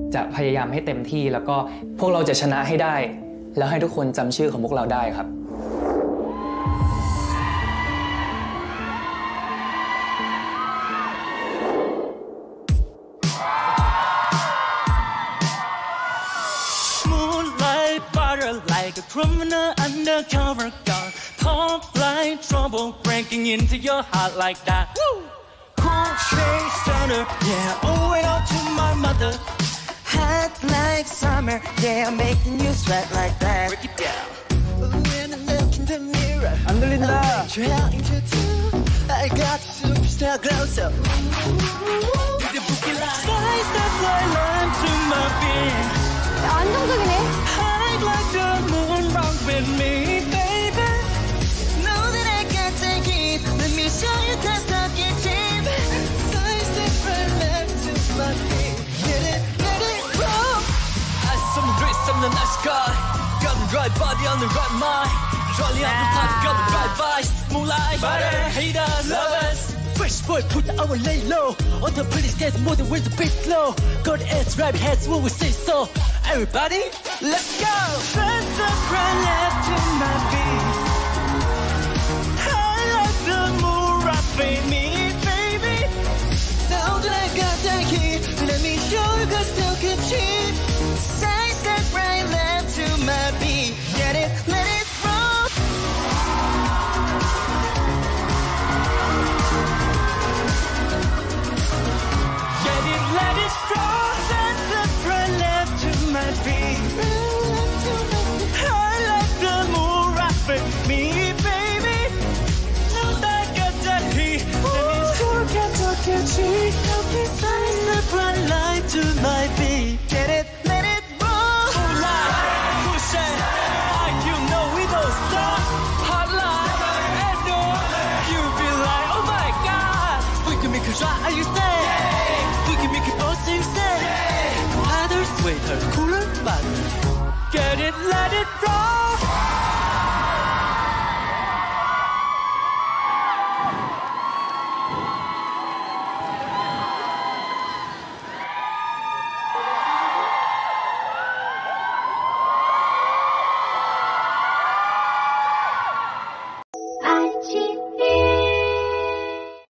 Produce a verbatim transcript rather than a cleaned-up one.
จะพยายามให้เต็มที่แล้วก็พวกเราจะชนะให้ได้แล้วให้ทุกคนจำชื่อของพวกเราได้ครับ Like a criminal undercover gun, pop like trouble breaking into your heart like that. Woo! Cool shade stunner, yeah, owe it all to my mother. Hot like summer, yeah, making you sweat like that. Break it down. When I look in the mirror, 안 들린다. trying to do, I got superstar glow so. Slice that white line to my being. 안정적이네. Hide like the moon, rock with me, baby. Know that I can take it. Let me show you can't stop your team. Slice that right left to my feet. Get it, let it roll. As some wrist on the night sky. Got the right body on the right mind. Rolling on the pot, got the right vibes. Moonlight, butter, haters, lovers. Fresh boy, put our lay low. On the pretty skates, more than with the beat slow. Got ass, right heads, when we say so. Everybody, let's go! Fast up, right left to my beat. I like the moon rocking me, baby. Now that I got that heat, let me show you cause still can cheat. Side step, right left to my beat. Get it, let it roll. Get it, let it roll. Side step, right left to my feet. I like the moon rocking me, baby. Now that I got that heat, let me show you cause can cheat. Side step, right line to my beat. Get it, let it roll. Full line, push it. Like you know we don't stop. Hot line, and no, you be like, oh my god. We can make it right, you say. We can make it also, you say. Harder, sweeter, cooler, but get it, let it roll.